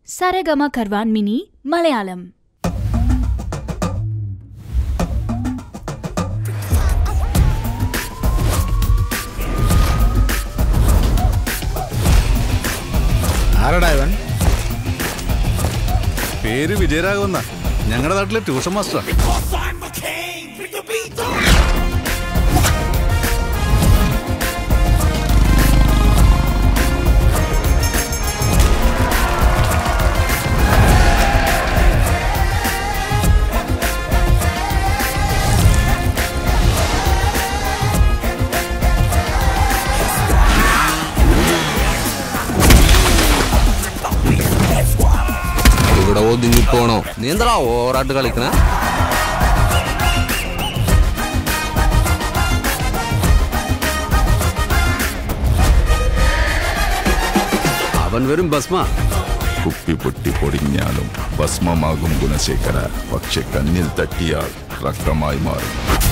Saregama Karvan Mini Malayalam. ആരടായവൻ? പേര് വിജയരാഘവന്ന. ഞങ്ങളുടെ നാട്ടിലെ ട്യൂഷൻ മാസ്റ്റർ. ഇവിടെ ഒതുങ്ങി പോണോ? നീ എന്താ ഓവറായിട്ട് കളിക്കണ? അവൻ വരും ഭസ്മ. കുപ്പി പൊട്ടി പൊടിഞ്ഞാലും ഭസ്മമാകും ഗുണശേഖര. പക്ഷെ കണ്ണിൽ തട്ടിയാൽ രക്തമായി മാറും.